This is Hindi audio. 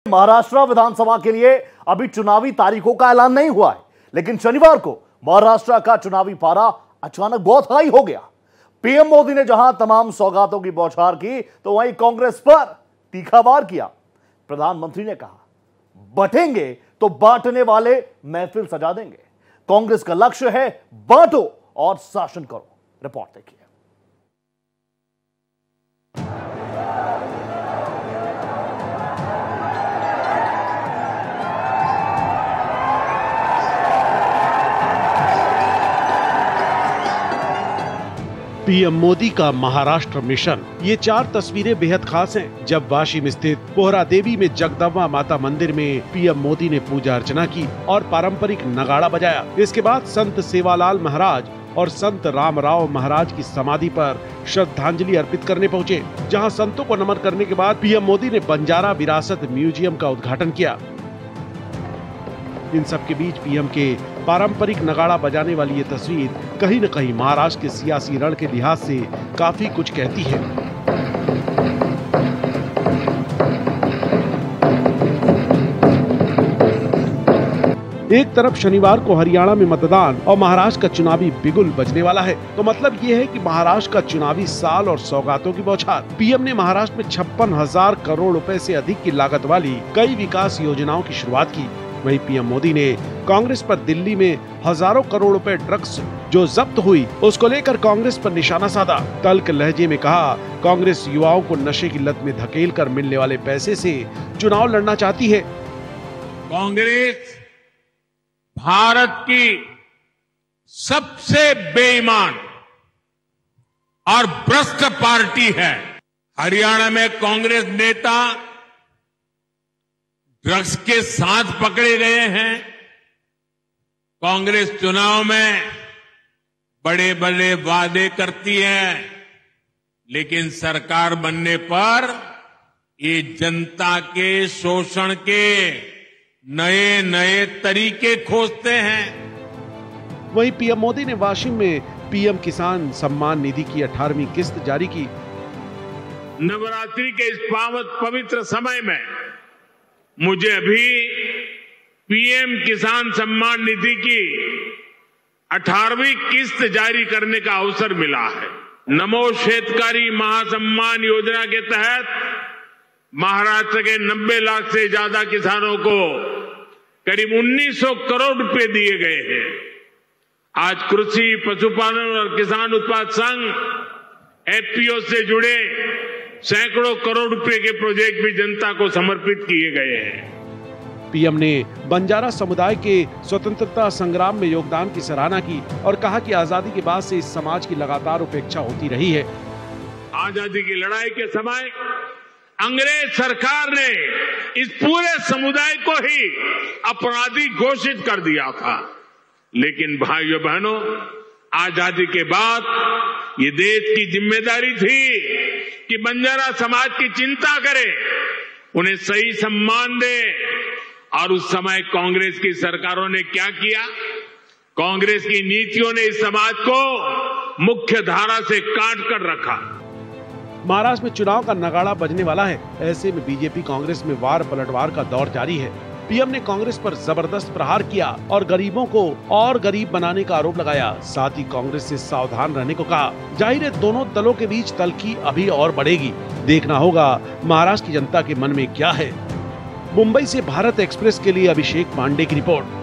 महाराष्ट्र विधानसभा के लिए अभी चुनावी तारीखों का ऐलान नहीं हुआ है, लेकिन शनिवार को महाराष्ट्र का चुनावी पारा अचानक बहुत हाई हो गया। पीएम मोदी ने जहां तमाम सौगातों की बौछार की, तो वहीं कांग्रेस पर तीखा वार किया। प्रधानमंत्री ने कहा, बटेंगे तो बांटने वाले महफिल सजा देंगे। कांग्रेस का लक्ष्य है बांटो और शासन करो। रिपोर्ट देखिए। पीएम मोदी का महाराष्ट्र मिशन। ये 4 तस्वीरें बेहद खास हैं। जब वाशिम स्थित पोहरा देवी में जगदम्बा माता मंदिर में पीएम मोदी ने पूजा अर्चना की और पारंपरिक नगाड़ा बजाया। इसके बाद संत सेवालाल महाराज और संत रामराव महाराज की समाधि पर श्रद्धांजलि अर्पित करने पहुंचे, जहां संतों को नमन करने के बाद पीएम मोदी ने बंजारा विरासत म्यूजियम का उद्घाटन किया। इन सब के बीच पीएम के पारंपरिक नगाड़ा बजाने वाली ये तस्वीर कहीं न कहीं महाराष्ट्र के सियासी रण के लिहाज से काफी कुछ कहती है। एक तरफ शनिवार को हरियाणा में मतदान और महाराष्ट्र का चुनावी बिगुल बजने वाला है, तो मतलब ये है कि महाराष्ट्र का चुनावी साल और सौगातों की बौछार। पीएम ने महाराष्ट्र में 56,000 करोड़ रुपए से अधिक की लागत वाली कई विकास योजनाओं की शुरुआत की। वहीं पीएम मोदी ने कांग्रेस पर दिल्ली में हजारों करोड़ रुपए ड्रग्स जो जब्त हुई, उसको लेकर कांग्रेस पर निशाना साधा। तल्ख लहजे में कहा, कांग्रेस युवाओं को नशे की लत में धकेल कर मिलने वाले पैसे से चुनाव लड़ना चाहती है। कांग्रेस भारत की सबसे बेईमान और भ्रष्ट पार्टी है। हरियाणा में कांग्रेस नेता ड्रग्स के साथ पकड़े गए हैं। कांग्रेस चुनाव में बड़े बड़े वादे करती है, लेकिन सरकार बनने पर ये जनता के शोषण के नए नए तरीके खोजते हैं। वहीं पीएम मोदी ने वाशिम में पीएम किसान सम्मान निधि की 18वीं किस्त जारी की। नवरात्रि के इस पवित्र समय में मुझे अभी पीएम किसान सम्मान निधि की 18वीं किस्त जारी करने का अवसर मिला है। नमो शेतकारी महासम्मान योजना के तहत महाराष्ट्र के 90 लाख से ज्यादा किसानों को करीब 1900 करोड़ रुपए दिए गए हैं। आज कृषि, पशुपालन और किसान उत्पाद संघ एफपीओ से जुड़े सैकड़ों करोड़ रुपए के प्रोजेक्ट भी जनता को समर्पित किए गए हैं। पीएम ने बंजारा समुदाय के स्वतंत्रता संग्राम में योगदान की सराहना की और कहा कि आजादी के बाद से इस समाज की लगातार उपेक्षा होती रही है। आजादी की लड़ाई के समय अंग्रेज सरकार ने इस पूरे समुदाय को ही अपराधी घोषित कर दिया था, लेकिन भाइयों बहनों, आजादी के बाद ये देश की जिम्मेदारी थी कि बंजारा समाज की चिंता करे, उन्हें सही सम्मान दे। और उस समय कांग्रेस की सरकारों ने क्या किया? कांग्रेस की नीतियों ने इस समाज को मुख्य धारा से काट कर रखा। महाराष्ट्र में चुनाव का नगाड़ा बजने वाला है। ऐसे में बीजेपी कांग्रेस में वार पलटवार का दौर जारी है। पीएम ने कांग्रेस पर जबरदस्त प्रहार किया और गरीबों को और गरीब बनाने का आरोप लगाया। साथ ही कांग्रेस से सावधान रहने को कहा। जाहिर है दोनों दलों के बीच तल्खी अभी और बढ़ेगी। देखना होगा महाराष्ट्र की जनता के मन में क्या है। मुंबई से भारत एक्सप्रेस के लिए अभिषेक पांडे की रिपोर्ट।